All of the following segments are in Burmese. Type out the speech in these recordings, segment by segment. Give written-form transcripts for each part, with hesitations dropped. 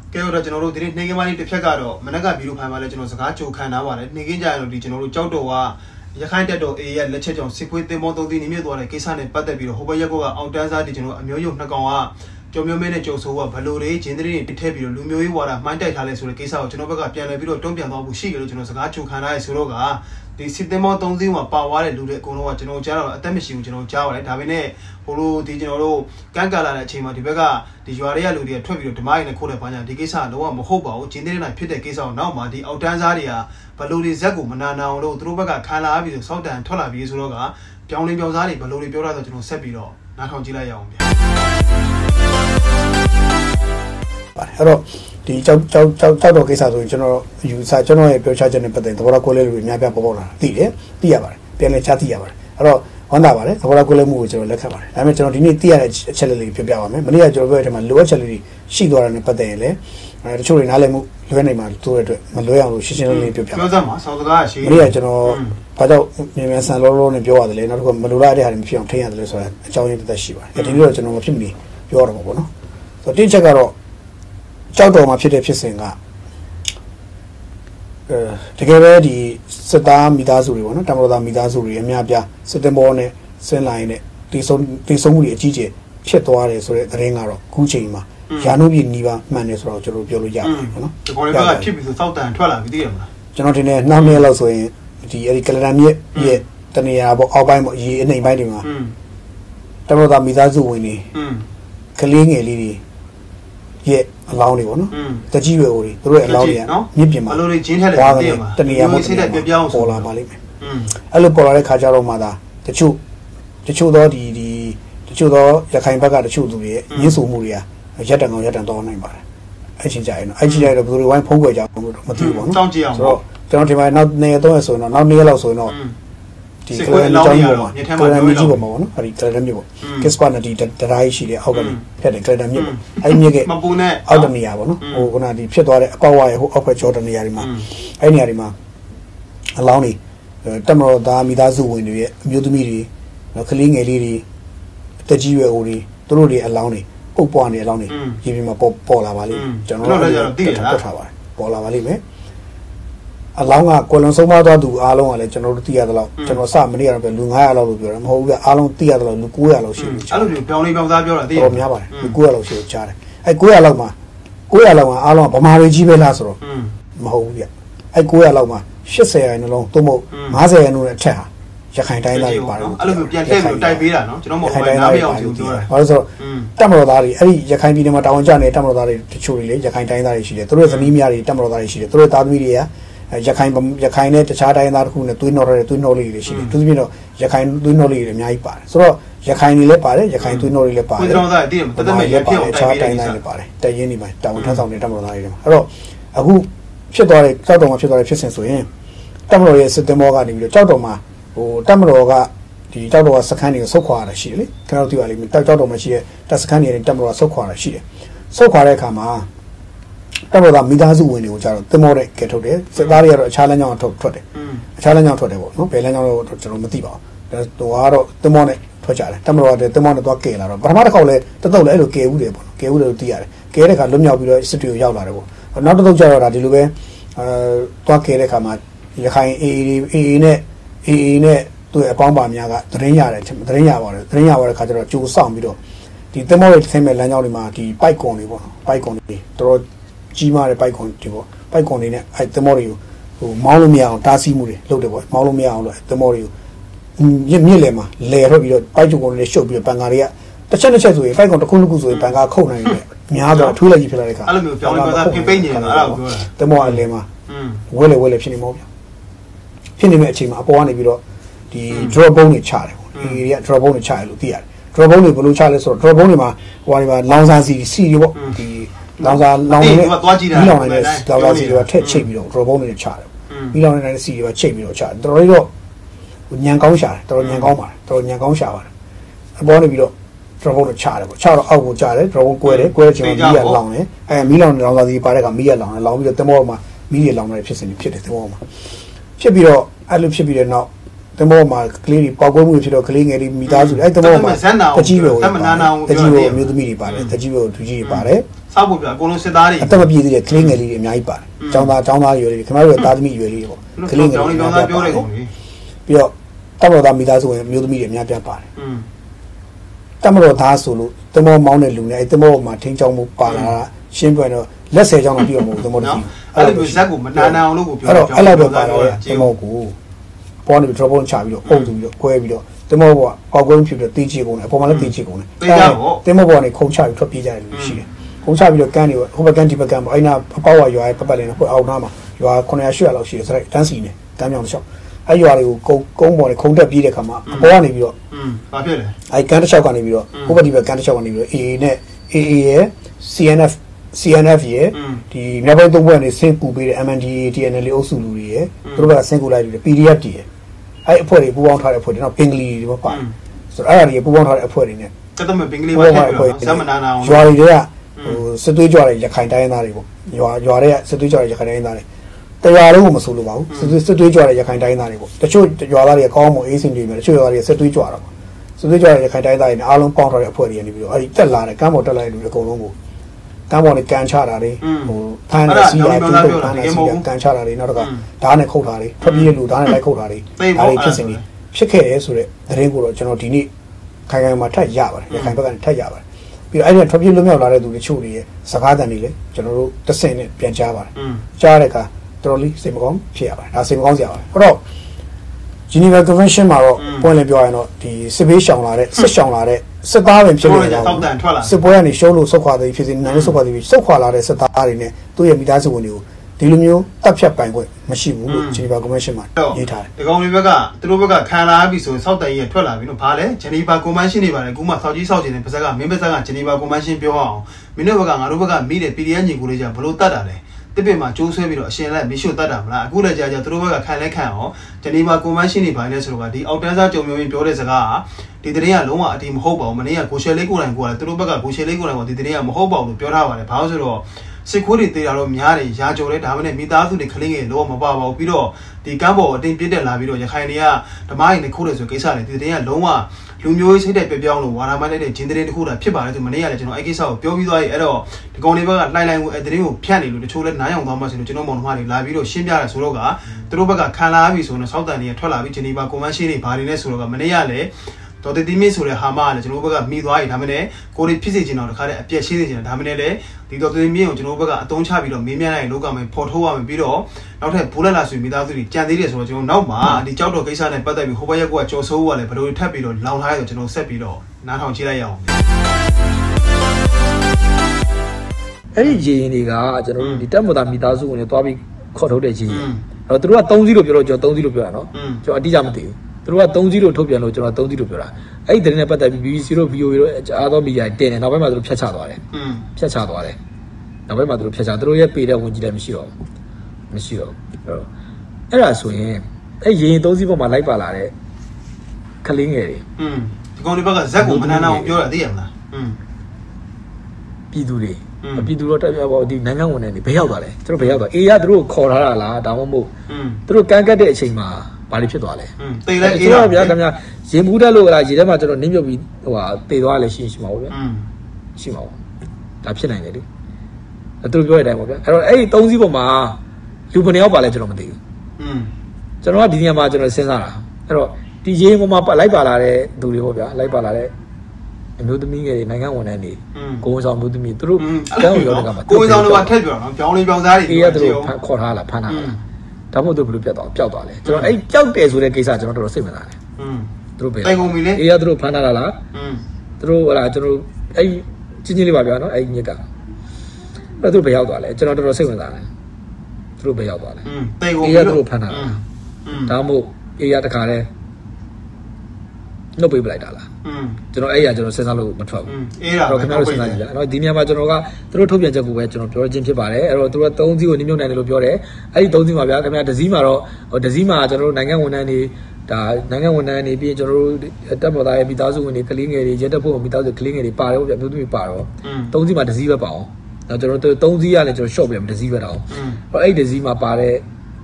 ကဲတော့ကျွန်တော်တို့ဒီနေ့နေကင်းပိုင်းတစ်ဖြတ်ကတော့မနက်ကဗီဒီယိုဖိုင်မှာလည်းကျွန်တော်စကားကြိုခံထားပါတယ်နေကင်းကြရင်ဒီကျွန်တော်တို့ကြောက်တော်ကရခိုင်တက်တော် A ရဲ့လက်ချက်ကြောင့်စစ်ခွေးတင်မော3သိန်းနေမြင့်သွားတဲ့ကိစ္စနဲ့ပတ်သက်ပြီးတော့ဟိုဘက်ရက်ကောကအောင်တန်းစားဒီကျွန်တော်အမျိုးရုပ်နှစ်ကောင်ကကျော်မျိုးမင်းနဲ့ကျော်ဆိုးကဘလိုတွေဂျင်းတွေတစ်ထည့်ပြီးတော့လူမျိုးရေးဝါဒမှိုင်းတိုက်ထားလဲဆိုတဲ့ကိစ္စကိုကျွန်တော်ဘက်ကပြန်လည်ပြီးတော့တုံ့ပြန်သွားဖို့ရှိကြလို့ကျွန်တော်စကားကြိုခံထားရဆိုတော့ကဒီစစ်တင်မော3သိန်းမှာပါသွားတဲ့လူတွေအကုန်လုံးကကျွန်တော်ကြားတော့အသက်မရှိဘူးကျွန်တော်ကြားပါတယ်ဒါပေမဲ့ဟိုလိုဒီကျွန်တော်တို့ကန့်ကာလာတဲ့အချိန်မှာဒီဘက်ကဒီရွာတွေကလူတွေကထွက်ပြီးတော့ဓမ္မရည်နဲ့ခိုးတဲ့ဘာညာဒီကိစ္စကလုံးဝမဟုတ်ပါဘူးဂျင်းတွေနဲ့ဖြစ်တဲ့ကိစ္စကိုနောက်မှဒီအောက်တန်းစားတွေကဘလိုတွေဇက်ကိုမနာနာအောင်လို့သူတို့ဘက်ကခံလာပြီးစောက်တန်ထွက်လာပြီးဆိုတော့ကပြောင်းလင်းပြောင်းစားတွေဘလိုတွေပြောတာဆိုကျွန်တော်ဆက်ပြီးတော့နားထောင်ကြည့်လိုက်ရအောင်ဗျာအဲ့တော့ဒီကြောက်တော့ကိစ္စဆိုရင်ကျွန်တော်ယူဆကျွန်တော်ရဲ့ပြောချချက်နဲ့ပတ်သက်သဘောထားကိုယ်လေးလူတွေအများပြပေါ်ပေါ်လာသိတယ်သိရပါတယ်ပြန်လဲချသိရပါတယ်အဲ့တော့ဝမ်းသာပါတယ်သဘောထားကိုယ်လေးမှုကိုကျွန်တော်လက်ခံပါတယ်ဒါပေမဲ့ကျွန်တော်ဒီနေ့သိရတဲ့အချက်လေးပြောပြပါမယ်မနေ့ကကျွန်တော်ပြောတဲ့အချိန်မှာလိုအပ်ချက်လေးတွေရှိသွားတာနဲ့ပတ်သက်ရင်လည်းတချို့တွေနားလည်မှုလွဲနေမှာတို့ရဲ့အတွက်မလွဲအောင်လို့ရှင်းရှင်းလင်းလင်းပြောပြပါပြောစမ်းပါဆောင်းစကားရှိမနေ့ကကျွန်တော်ဘာကြောင့်မြန်ဆန်လောနဲ့ပြောရတယ်လေနောက်တစ်ခုမလိုလားတဲ့ဟာတွေမဖြစ်အောင်ထိန်းရတယ်လို့ဆိုတာအကြောင်းရင်းသက်ရှိပါတယ်ဒီလိုတော့ကျွန်တော်မဖြစ်မနေပြောရတော့မှာပေါ့နော်ဆိုတော့တစ်ချက်ကတော့ကြောက်တော်မှာဖြစ်တဲ့ဖြစ်စဉ်ကတကယ်ပဲဒီစစ်သားမိသားစုတွေပေါ့နော်တမတော်သားမိသားစုတွေအများပြစစ်တင်ဘောနဲ့ဆင်းလိုင်းနဲ့တိဆုံးမှုတွေအကြီးကျယ်ဖြစ်သွားတယ်ဆိုတဲ့သတင်းကတော့ခုချိန်မှာရာနှုန်းပြည့်နီးပါးမှန်တယ်ဆိုတော့ကျွန်တော်ပြောလို့ရတယ်ပေါ့နော်ဒီပေါ်ကဖြစ်ပြီးဆိုစောက်တန်ထွက်လာပြီးသိရမလားကျွန်တော်ထင်တယ်နောက်နေ့လောက်ဆိုရင်ဒီအဲ့ဒီကလဒန်မြစ်ရဲ့တနေရာပေါ့အောက်ပိုင်းပေါ့ရေအနှိမ်ပိုင်းတွေမှာတမတော်သားမိသားစုဝင်တွေကလေးငယ်လေးတွေရဲ့အလောင်းတွေပေါ့နော်တကြီးရွယ်အိုတွေသူတို့ရဲ့အလောင်းတွေကမြစ်ပြင်မှာအလိုတွေဂျင်းထက်တယ်သိရမှာတနေရာမှာပေါ်လာပါလိမ့်မယ်အဲ့လိုပေါ်လာတဲ့ခါကျတော့မှသာတချို့သောဒီတချို့သောရခိုင်ဘက်ကတချို့သူတွေရဲ့ရင်းစုမှုတွေကရက်တန်တော့နိုင်ပါတယ်အဲ့ချင်းကြရင်တော့အဲ့ချင်းကြရင်တော့ဘယ်လိုဝိုင်းဖုံးကွယ်ကြအောင်လို့မသိဘူးပေါ့နော်စောင့်ကြည့်အောင်ဆိုတော့ကျွန်တော်ဒီမှာနောက်နေ့3ရက်ဆိုရင်တော့နောက်နေ့လောက်ဆိုရင်တော့ဒီကလန်ကြောင်းပေါ်မှာကလန်မြစ်ကြီးပေါ်မှာပေါ့နော်အဲ့ဒီကလန်မြစ်ပေါ့ကစ်စပါနတီတရာကြီးရှိတယ်အောက်ကနေဖက်တယ်ကလန်မြစ်ပေါ့အဲ့မြစ်ကမပူနဲ့အောက်တနေရာပေါ့နော်ဟိုခုနဒီဖြစ်သွားတဲ့အကောက်ဝါရဲ့ဟိုအောက်ဖက်ကျော်တနေရာတွေမှာအဲ့နေရာတွေမှာအလောင်းတွေတမတော်သားမိသားစုဝင်တွေရဲ့အမျိုးသမီးတွေနော်ကလေးငယ်လေးတွေတကြီးရွယ်အိုတွေသူတို့တွေအလောင်းတွေပုတ်ပွားနေအလောင်းတွေရေပြင်မှာပေါ်လာပါလိမ့်ကျွန်တော်တို့လည်းသိရတာထားပါတယ်ပေါ်လာပါလိမ့်မယ်အလောင်းကကွယ်လွန်ဆုံးမသွားသူအားလုံးကလည်းကျွန်တော်တို့သိရသလောက်ကျွန်တော်စမနေ့ကတော့လူ900လောက်လို့ပြောတယ်မဟုတ်ဘူးပြအားလုံးသိရသလောက်လူ900လောက်ရှိဘူးအဲ့လိုမျိုးပြောင်းလေးပြောင်းသားပြောတာသိရတော်များပါတယ်လူ900လောက်ရှိလို့ကြားတယ်အဲ့900လောက်မှာ900လောက်ကအားလုံးကဗမာတွေကြီးပဲလားဆိုတော့မဟုတ်ဘူးပြအဲ့900လောက်မှာ80ရာခိုင်နှုန်းလုံးသို့မဟုတ်50ရာခိုင်နှုန်းနဲ့အထက်ဟာရခိုင်တိုင်းသားတွေပါတယ်အဲ့လိုမျိုးပြန်ထည့်ပြီးတိုက်ပေးတာနော်ကျွန်တော်မဟုတ်ဘူးနားမအောင်ပြောတာဘာလို့ဆိုတော့တက်မတော်သားတွေအဲ့ဒီရခိုင်ပြည်နယ်မှာတာဝန်ကျနေတက်မတော်သားတွေတချို့တွေလေရခိုင်တိုင်းသားတွေရှိတယ်သူတို့သမီးများတွေတက်မတော်သားတွေရှိတယ်သူတို့သားသမီးတွေကရခိုင်နဲ့တခြားတိုင်းသားတစ်ခုနဲ့သွေးနှောတဲ့သွေးနှောလေးတွေရှိတယ်သူတို့ပြီးတော့ရခိုင်သွေးနှောလေးတွေအများကြီးပါတယ်ဆိုတော့ရခိုင်တွေလည်းပါတယ်ရခိုင်သွေးနှောတွေလည်းပါတယ်သွေးနှောသားတည်တယ်တသက်မဲ့ရဖြစ်အောင်တိုက်ပေးတယ်တခြားတိုင်းသားတွေပါတယ်တရင်တွေမှာတာဝန်ထမ်းဆောင်တဲ့တက်မတော်သားတွေမှာအဲ့တော့အခုဖြစ်သွားတဲ့ကြောက်တော်မှာဖြစ်သွားတဲ့ဖြစ်စဉ်ဆိုရင်တက်မတော်ရဲ့စစ်တင်ဘောကနေပြီးတော့ကြောက်တော်မှာဟိုတက်မတော်ကဒီကြောက်တော်ကစခန်းတွေကိုဆုတ်ခွာရတာရှိတယ်လေခင်ဗျားတို့သိပါလိမ့်မယ်ကြောက်တော်မှာရှိတဲ့တပ်စခန်းတွေနဲ့တက်မတော်ကဆုတ်ခွာရတာရှိတယ်ဆုတ်ခွာတဲ့အခါမှာတက်မတော်ကမိသားစုဝင်တွေကိုကြတော့တင်မောတဲ့ကဲထုတ်တယ်စစ်သားတွေကတော့အခြားလမ်းကြောင်းထွက်တယ်အခြားလမ်းကြောင်းထွက်တယ်ပေါ့နော်ဘယ်လမ်းကြောင်းတော့ကျွန်တော်မသိပါဘူးသူကတော့တင်မောနဲ့ထွက်ကြတယ်တက်မတော်ကတင်မောနဲ့သွားကဲလာတော့ပထမတစ်ခေါက်လဲတတုတ်လဲအဲ့လိုကဲဦးတယ်ပေါ့နော်ကဲဦးတယ်လို့သိရတယ်ကဲတဲ့ခါလွတ်မြောက်ပြီးတော့စစ်တွေကိုရောက်လာတယ်ပေါ့နောက်တစ်တုတ်ကျတော့ဒါဒီလိုပဲသွားကဲတဲ့ခါမှာရခိုင်အေးနဲ့သူ့အပေါင်းပါများကသတင်းရတယ်သတင်းရပါတယ်သတင်းရတဲ့ခါကျတော့ကြိုးဆောင်ပြီးတော့ဒီတင်မောရဲ့ဆင်းမဲ့လမ်းကြောင်းတွေမှာဒီပိုက်ကွန်တွေပေါ့နော်ပိုက်ကွန်တွေတော်တော်ကြီးမားတဲ့ပိုက်ကွန်တွေပေါ့ပိုက်ကွန်တွေနဲ့အဲတင်မောတွေကိုဟိုမောင်းလို့မရအောင်တားဆီးမှုတွေလုပ်တယ်ပေါ့မောင်းလို့မရအောင်လို့တင်မောတွေကိုမြစ်လေမှာလဲထွက်ပြီးတော့ပိုက်ကွန်တွေရှုပ်ပြီးတော့ပန်ကာတွေကတစ်ချက်ဆိုရင်ပိုက်ကွန်တစ်ခုဆိုရင်ပန်ကာခုတ်နိုင်တယ်များတော့ထွေးလိုက်ကြီးဖြစ်လာတဲ့ခါအဲ့လိုမျိုးပြောင်းလဲသွားပြပိတ်နေတယ်အဲ့ဒါကိုပြောတာတင်မောအလဲမှာဝဲလေဖြစ်နေမောဗျဖြစ်နေမဲ့အချိန်မှာအပေါ်ကနေပြီးတော့ဒီ drop ဘုံတွေချတယ်ပေါ့ဒီတွေက drop ဘုံတွေချတယ်လို့သိရတယ် drop ဘုံတွေဘယ်လိုချလဲဆိုတော့ drop ဘုံတွေမှာဟိုဟာတွေမှာလောင်စာစီတွေပေါ့ဒီလောင်နေနဲ့သွားကြည့်တာလောင်နေတဲ့လောင်စာစီတွေကထက်ချိတ်ပြီးတော့ drop ဘုံတွေချတယ်ပြီးလောင်နေတဲ့စီတွေကချိတ်ပြီးတော့ချတယ်တော်တော်လေးတော့ညံကောင်းရှာတယ်တော်တော်ညံကောင်းပါတယ်တော်တော်ညံကောင်းရှာပါတယ်အပေါ်နေပြီးတော့ drop ဘုံတွေချတယ်ပေါ့ချတော့အောက်ကိုချတယ် drop ဘုံကွဲတဲ့ချိန်မှာမီးရလောင်တယ်မီးလောင်တဲ့လောင်စာစီပါတဲ့ကမီးရလောင်တယ်လောင်ပြီးတော့တင်မောမှာမီးတွေလောင်နေတဲ့ဖြစ်စဉ်တွေဖြစ်တယ်တင်မောမှာဖြစ်ပြီးတော့အဲ့လိုဖြစ်ပြီးတဲ့နောက်တမောမှာကလေးတွေပေါက်ကွဲမှုဖြစ်တော့ကလေးငယ်တွေမိသားစုအဲ့တမောမှာတကြီးပဲတကြီးပဲမျိုးသမီးတွေပါတယ်တကြီးပဲသူကြီးတွေပါတယ်စောက်ဖို့ပြအကုန်လုံးစစ်သားတွေအသက်မပြည့်သေးတဲ့ကလေးငယ်လေးတွေအများကြီးပါတယ်ចောင်းသားရွယ်လေးတွေခင်ဗျားတို့ရဲ့သားသမီးရွယ်လေးတွေပေါ့ကလေးငယ်တွေပြောတဲ့ကုန်ကြီးပြီးတော့တမတော်သားမိသားစုဝင်မျိုးသမီးတွေအများပြပါတယ်တမတော်သားဆိုလို့တမောမောင်းတဲ့လူနဲ့အဲ့တမောမှာထင်းချောင်းမှုပါလာရှင်းပြတော့လက်ဆယ်ချောင်းတော့ပြည့်အောင်မဟုတ်တမောတကြီးအဲ့လိုဇက်ကိုမနာနာအောင်လို့ကိုပြောတော့အဲ့လိုပဲပါတော့တမောကိုပေါ်နေပြီးတော့ပုံချပြီးတော့အုပ်ပြီးတော့ကွဲပြီးတော့တမောကပေါက်ကွဲဖြစ်ပြီးတော့တီးချကုန်တယ်အပေါ်မှာလည်းတီးချကုန်တယ်တမောပေါ်နေခုံချပြီးထွက်ပြေးကြတယ်လို့ရှိတယ်ခုံချပြီးတော့ကန်းတွေဟိုဘက်ကန်းဒီဘက်ကန်းပေါ့အဲ့နာအပေါက်ဝရွာရဲ့ပတ်ပတ်လင်းတော့အောက်နားမှာရွာ900 800လောက်ရှိတယ်ဆိုတော့တန်းစီနေတန်းမြောင်တစ်လျှောက်အဲ့ရွာတွေကိုကုန်းပေါ်နေခုံတက်ပြေးတဲ့ခါမှာအပေါ်ကနေပြီးတော့ဘာဖြစ်လဲအဲ့ကန်းတစ်လျှောက်ကနေပြီးတော့ဟိုဘက်ဒီဘက်ကန်းတစ်လျှောက်ကနေပြီးတော့ AA နဲ့ AA ရဲ့ CNF ရဲ့ဒီမြောက်ပိုင်းသုံးဘက်ကနေဆင်းကူပေးတဲ့ MNDAA TNL အုပ်စုလူတွေရဲ့သူတို့ကဆင်းကူလိုက်တယ် PDF တွေရဲ့အဲ့အဖွဲ့တွေပူးပေါင်းထားတဲ့အဖွဲ့တွေတော့ပင်ကလေးတွေပေါ့ဆိုတော့အဲ့ဒါတွေပူးပေါင်းထားတဲ့အဖွဲ့တွေနဲ့တက်တော့ပင်ကလေးပဲဖြစ်ပြီးတော့ဇမနာနာအောင်ရွာတွေကဟိုစစ်သွေးကြွတဲ့ရခိုင်တိုင်းသားတွေပေါ့ရွာတွေကစစ်သွေးကြွတဲ့ရခိုင်တိုင်းသားတွေတရားလုံးကိုမဆိုလို့ပါဘူးစစ်သွေးကြွတဲ့ရခိုင်တိုင်းသားတွေပေါ့တချို့ရွာသားတွေကကောင်းမွန်အေးစင်တွေပဲတချို့ရွာသားတွေကစစ်သွေးကြွတာပေါ့စစ်သွေးကြွတဲ့ရခိုင်တိုင်းသားတွေနဲ့အားလုံးပေါင်းထားတဲ့အဖွဲ့တွေကနေပြီးတော့အဲ့ဒီတက်လာတဲ့ကမ်းပေါ်တက်လာတဲ့လူတွေအကုန်လုံးကိုကမ်းပေါ်နဲ့ကန်ချတာတွေဟိုဖမ်းနေစီးတာတူတူဖမ်းနေစီးတာကန်ချတာတွေနောက်တော့ဓာတ်နဲ့ခုတ်တာတွေထွက်ပြေးလူဓာတ်နဲ့လိုက်ခုတ်တာတွေဒါတွေဖြစ်စဉ်တွေဖြစ်ခဲ့တယ်ဆိုတော့သတင်းကိုတော့ကျွန်တော်ဒီနေ့ခိုင်ခိုင်မှာထပ်ရပါတယ်ရခိုင်ဘက်ကနေထပ်ရပါတယ်ပြီးတော့အဲ့ဒီထွက်ပြေးလွတ်မြောက်လာတဲ့သူတွေချို့တွေရဲ့စကားသံတွေလည်းကျွန်တော်တို့တစ်ဆင့်နဲ့ပြန်ကြားပါတယ်ကြားတဲ့အခါတော်တော်လေးစိတ်မကောင်းဖြစ်ရပါတယ်ဒါစိတ်မကောင်းစရာပါအဲ့တော့ Geneva Convention မှာတော့ပွင့်လင်းပြောရရင်တော့ဒီစစ်ဘေးရှောင်လာတဲ့စစ်ရှောင်လာတဲ့စစ်သားတွေဖြစ်နေတာစစ်ပွဲကနေရှုံးလို့ဆုတ်ခွာသည်ဖြစ်စေနိုင်လို့ဆုတ်ခွာသည်ဖြစ်ဆုတ်ခွာလာတဲ့စစ်သားတွေနဲ့သူ့ရဲ့မိသားစုဝင်တွေကိုဒီလိုမျိုးတပ်ဖြတ်ပိုင်ခွင့်မရှိဘူးလို့ Geneva Convention မှာရေးထားတယ်ဒီကောင်တွေဘက်ကသူတို့ဘက်ကခံလာပြီဆိုရင်စောက်တိုင်ရဲ့ထွက်လာပြီလို့ဘာလဲ Geneva Convention တွေပါတယ်အခုမှစောက်ကြီးစောက်ကျင်တဲ့ပါဇက်ကမင်းပါဇက်က Geneva Convention ပြောအောင်မင်းတို့ဘက်ကငါတို့ဘက်ကမိတဲ့ PDF ညီကိုလေးကြဘလို့တတ်တာလဲတစ်ပင်မှာကျိုးဆွဲပြီးတော့အရှင်လက်မရှုတတ်တာမလားအခုလည်းကြာကြာသူတို့ဘက်ကခံလဲခံအောင်ဂျနီဗာကွန်ဗန်းရှင်းတွေပိုင်းလဲဆိုတော့ဒီအောက်တန်းစားကြုံမျိုးပြောတဲ့စကားကဒီတရင်ကလုံးဝအတီးမဟုတ်ပါဘူးမနေ့ကကိုရှယ်လေးကိုယ်တိုင်ကိုကလည်းသူတို့ဘက်ကကိုရှယ်လေးကိုယ်တိုင်ကဒီတရင်ကမဟုတ်ပါဘူးလို့ပြောထားပါတယ်ဘာလို့ဆိုတော့စစ်ခွေးတွေတေးတာတော့များတယ်ရာကြော်လဲဒါမှမဟုတ်မိသားစုတွေခလင်းငယ်လုံးဝမပါပါဘူးပြီးတော့ဒီကမ်းပေါ်အတင်းပြစ်တက်လာပြီးတော့ရခိုင်တွေကဓမ္မရင်တစ်ခုတည်းဆိုကိစ္စတွေဒီတရင်ကလုံးဝလူမျိုးရေးစိတ်တဲ့ပြောင်းလို့ဝါရမိုင်းတဲ့ဂျင်းတဲ့တစ်ခုတာဖြစ်ပါတယ်ဆိုမနေ့ကလည်းကျွန်တော်အဲ့ကိစ္စကိုပြောပြီးသွားပြီအဲ့တော့ဒီကောင်တွေဘက်ကလှိုင်းကိုအဲ့တရင်ကိုဖြန့်နေလို့တချို့လဲနားယောင်သွားမှဆိုလို့ကျွန်တော်မောင်နှမတွေလာပြီးတော့ရှင်းပြတယ်ဆိုတော့ကသူတို့ဘက်ကခံလာပြီဆိုတော့စောက်တန်တွေကထွက်လာပြီးဂျနီဗာကွန်ဗန်းရှင်းတွေဘာတွေလဲဆိုတော့ကမနေ့ကလည်းတော်တည်တည်မင်းဆိုတဲ့ဟာမကလည်းကျွန်တော်ဘက်ကမိသွားပြီဒါမှမဟုတ်ကိုရီဖြစ်စေချင်တော့တခါတည်းအပြက်ရှင်းစေချင်တာဒါမှမဟုတ်လည်းဒီတော်တည်တည်မင်းကိုကျွန်တော်ဘက်ကအတုံးချပြီးတော့မင်းမြန်းလိုက်လောကမှာပေါ်ထုတ်ရမယ်ပြီးတော့နောက်ထပ်ဘူလက်လာဆွေမိသားစုတွေကြံသေးတယ်ဆိုတော့ကျွန်တော်နောက်မှာဒီကြောက်တော်ကိစ္စနဲ့ပတ်သက်ပြီးဟိုဘက်ရက်ကွာကြော်ဆိုးကလည်းဘယ်လိုထပ်ပြီးတော့လောင်ထားရဆိုကျွန်တော်ဆက်ပြီးတော့နားထောင်ကြည့်လိုက်ရအောင်အဲ့ဒီရေရင်တွေကကျွန်တော်တို့ဒီတက်မတာမိသားစုဝင်တွေတွားပြီးခေါ်ထုတ်တဲ့ရေရင်အဲ့တော့သူတို့က3စီးလို့ပြောတော့ကျွန်တော်3စီးလို့ပြောတာနော်ကျွန်တော်အတိအကျမသိဘူးသူတို့က3စီးလို့ထုတ်ပြန်လို့ကျွန်တော်3စီးလို့ပြောတာအဲ့ဒီသတင်းနဲ့ပတ်သက်ပြီး BBC တို့ VOA တို့အားသောမီဒီယာတင်တယ်နောက်ပိုင်းမှာသူတို့ဖျက်ချသွားတယ်ဖျက်ချသွားတယ်နောက်ပိုင်းမှာသူတို့ဖျက်ချသူတို့ရဲ့ပေတဲ့ဝင်ကြီးလည်းမရှိတော့အဲ့ဒါဆိုရင်အဲ့ရေရင်3စီးပေါ်မှာလိုက်ပါလာတဲ့ခလင်းငယ်တွေဒီကောင်တွေဘက်ကဇက်ကိုမနာနာအောင်ပြောတာသိရမလားပြည်သူတို့တက်ပြပေါ့ဒီနိုင်ငံဝန်ထမ်းတွေဘယ်ရောက်သွားလဲသူတို့ဘယ်ရောက်သွားအေးရသူတို့ခေါ်ထားတာလားဒါမှမဟုတ်သူတို့ကန်းကတ်တဲ့အချိန်မှာဘာတွေဖြစ်သွားလဲတေးလဲအေးရဗျာခင်ဗျာရင်ဘူးတက်လို့လားရေထဲမှာကျွန်တော်နင်းမြုပ်ပြီးဟိုဟာတေးသွားလဲရှိမှာပေါ့ဗျာရှိမှာပေါ့ဒါဖြစ်နိုင်တယ်လေသူတို့ပြောတဲ့အတိုင်းပေါ့ဗျာအဲ့တော့အဲ့ဒီ3စီးပေါ်မှာလူဘယ်နှယောက်ပါလဲကျွန်တော်မသိဘူးကျွန်တော်ကဒီနေရာမှာကျွန်တော်စဉ်းစားတာအဲ့တော့ဒီရေပေါ်မှာလိုက်ပါလာတဲ့သူတွေပေါ့ဗျာလိုက်ပါလာတဲ့အမျိုးသမီးငယ်တွေနိုင်ငံဝန်ထမ်းတွေကိုဝန်ဆောင်မျိုးသမီးသူတို့တောင်းရောက်တဲ့ကမှာကိုဝန်ဆောင်တွေကထက်ပြောတာနော်ပြောင်းလေးပြောင်းစားတွေအေးရသူတို့ခေါ်ထားလားဖမ်းထားလားဒါမှမဟုတ်သူဘယ်လိုပြတ်သွားပျောက်သွားလဲကျွန်တော်အဲ့ပျောက်တယ်ဆိုတဲ့ကိစ္စကျွန်တော်တော်တော်စိတ်ဝင်စားတယ်သူတို့ပဲတိုင်ကုန်ပြီလေအေးရသူတို့ဖမ်းထားတာလားသူတို့ဟလာကျွန်တော်အဲ့ချင်းချင်းလေးပါဗျာနော်အဲ့ညစ်တာအဲ့သူတို့ဘယ်ရောက်သွားလဲကျွန်တော်တော်တော်စိတ်ဝင်စားတယ်သူတို့ဘယ်ရောက်သွားလဲတိုင်ကုန်ပြီအေးရသူတို့ဖမ်းထားတာဒါမှမဟုတ်အေးရတခါတည်းနှုတ်ပေးပလိုက်တာလားကျွန်တော်အဲ့ရကျွန်တော်စဉ်းစားလို့မထွက်ဘူးအေးဒါတော့ခင်ဗျားတို့စဉ်းစားကြည့်ကြအဲ့တော့ဒီနေရာမှာကျွန်တော်ကသူတို့ထုတ်ပြန်ချက်ကိုပဲကျွန်တော်ပြောချင်းဖြစ်ပါတယ်အဲ့တော့သူတို့3စီးကိုနှိမ့်မြုပ်နိုင်တယ်လို့ပြောတယ်အဲ့ဒီ3စီးမှာဗျာခင်ဗျားတစ်စီးမှာတော့တစ်စီးမှာကျွန်တော်တို့နိုင်ငံဝန်ထမ်းတွေဒါနိုင်ငံဝန်ထမ်းတွေပြီးကျွန်တော်တို့တပ်မတော်သားရဲ့မိသားစုဝင်တွေကလေးငယ်တွေရဲတပ်ဖွဲ့မိသားစုကလေးငယ်တွေပါတယ်ဗျာမျိုးသမီးပါတော့3စီးမှာတစ်စီးပဲပါအောင်တော့ကျွန်တော်တို့3စီးရလဲကျွန်တော် short ပြန်တစ်စီးပဲတော့အဲ့ဒီတစ်စီးမှာပါတဲ့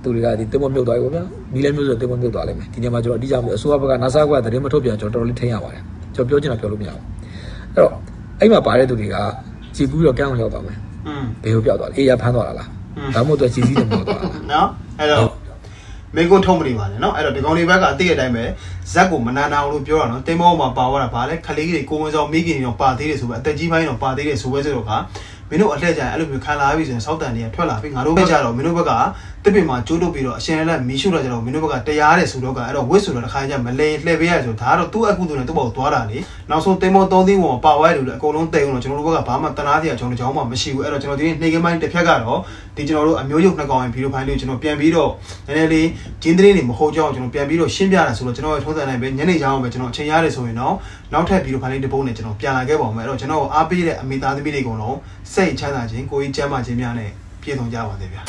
သူတွေကဒီတင်မမြုပ်သွားပြီဗျာမီလဲမျိုးဆိုတင်မမြုပ်သွားလိမ့်မယ်ဒီညမှာကျွန်တော်အတိအကျမပြောအစိုးရဘက်က NASA ကသတင်းမထုတ်ပြန်ကျွန်တော်တော်တော်လေးထိန်းရပါတယ်ကျွန်တော်ပြောချင်တာပြောလို့မရဘူးအဲ့တော့အဲ့မှာပါတဲ့သူတွေကကြည်ဘူးတော့ကန်းအောင်ရောက်သွားမယ်ဘယ်လိုပြောက်သွားလဲအေးရဖမ်းသွားတာလားဒါမှမဟုတ်သူကြည်စည်းတယ်ပြောက်သွားတာနော်အဲ့တော့မေကွန်းထုံးမနေပါနဲ့နော်အဲ့တော့ဒီကောင်လေးဘက်ကအတိအတိုင်းပဲဇက်ကိုမနာနာအောင်လို့ပြောတာနော်တင်မောမှာပါသွားတာဗာလဲခလေးတွေကိုဝင်ဆောင်မိခင်တော့ပါသေးတယ်ဆိုပဲအသက်ကြီးပိုင်းတော့ပါသေးတယ်ဆိုပဲဆိုတော့ကမင်းတို့အလှည့်ကြရင်အဲ့လိုမျိုးခံလာပြီဆိုရင်စောက်တန်တွေကထွက်လာပြီငါတို့ပဲကြတော့မင်းတို့ဘက်ကတစ်ပင်မှာကျိုးတုပ်ပြီးတော့အရှင်လက်မီးရှို့တော့ကြတော့မင်းတို့ဘက်ကတရားတယ်ဆိုတော့ကအဲ့တော့ဝစ်ဆိုတော့တစ်ခါကျမလဲလှည့်ပေးရဆိုဒါကတော့သူ့အကုသိုလ်နဲ့သူ့ဘောက်သွားတာလေနောက်ဆုံးတင်မော3သိန်းဝင်ပါသွားတယ်လို့လည်းအကုန်လုံးတိတ်အောင်တော့ကျွန်တော်တို့ဘက်ကဘာမှတနာစရာကျွန်တော်ကြောင်းမှမရှိဘူးအဲ့တော့ကျွန်တော်ဒီနေ့ကမိုင်းတစ်ဖြတ်ကတော့ဒီကျွန်တော်တို့အမျိုးရုပ်နှစ်ကောင်ဗီဒီယိုဖိုင်လေးကျွန်တော်ပြန်ပြီးတော့နည်းနည်းလေးဂျင်းသတင်းတွေမဟုတ်ကြအောင်ကျွန်တော်ပြန်ပြီးတော့ရှင်းပြတာဆိုတော့ကျွန်တော်ထုံးစံနိုင်ပဲညနေချောင်းပဲကျွန်တော်အချိန်ရတယ်ဆိုရင်တော့နောက်ထပ်ဗီဒီယိုဖိုင်လေးတစ်ပုဒ်နဲ့ကျွန်တော်ပြန်လာခဲ့ပါမယ်အဲ့တော့ကျွန်တော်အားပေးတဲ့အမိသားသမီးတွေကုန်လုံးစိတ်ချမ်းသာခြင်းကိုယ်ကြီးကျန်းမာခြင်းများနဲ့ပြည့်စုံကြပါစေဗျာ